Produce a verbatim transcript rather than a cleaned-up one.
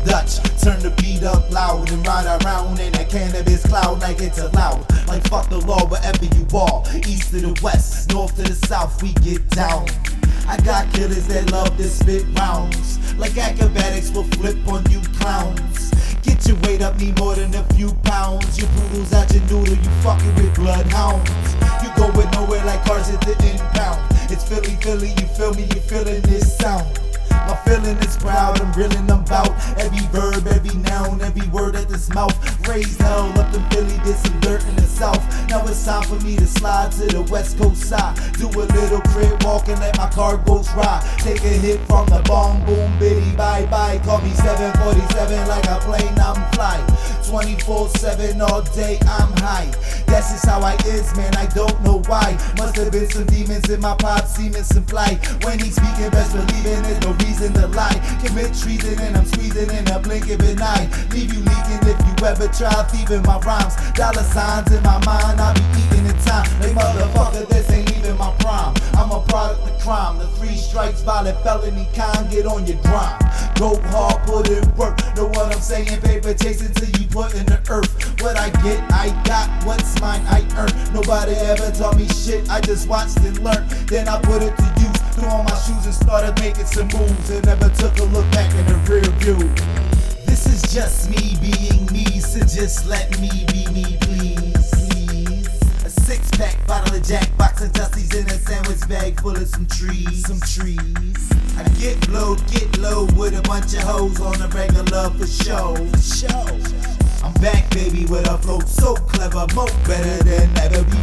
Dutch. Turn the beat up loud and ride around in a cannabis cloud like it's allowed. Like fuck the law wherever you are. East to the west, north to the south, we get down. I got killers that love to spit rounds. Like acrobatics will flip on you clowns. Get your weight up, need more than a few pounds. Your poodles out your noodle, you fucking with bloodhounds. You going nowhere like cars at the impound. It's Philly, Philly, you feel me, you feeling this sound. My feeling is proud, I'm reeling about every verb, every noun, every word at this mouth. Raised hell up in Philly, did some dirt in the south. Now it's time for me to slide to the west coast side. Do a little crib walk and let my cargoes ride. Take a hit from the bomb, boom, biddy, bye bye. Call me seven forty-seven like a plane, I'm flying. twenty-four seven all day, I'm high. That's just how I is, man, I don't know why. Must have been some demons in my pop, semen supply. When he's speaking, best believing there's no reason to lie. Commit treason and I'm squeezing in a blink of an eye. Leave you leaking if you ever try thieving my rhymes. Dollar signs in my mind, I'll be eating in time. Like motherfucker, this ain't even my prime. I'm a product of crime. The three strikes, violent felony kind, get on your grind. Go hard, put in work. Know what I'm saying? Paper chasing till you put in the earth. What I get, I got. What's mine, I earn. Nobody ever taught me shit. I just watched and learned. Then I put it to use. Threw on my shoes and started making some moves. And never took a look back in the rear view. This is just me being me, so just let me be me, please. Please. A six pack, bottle of Jack, box of Dusties in a sandwich bag full of some trees. Some trees. I get blowed, get low with a bunch of hoes on a regular for show. For show. I'm back, baby, with a flow so clever, more better than ever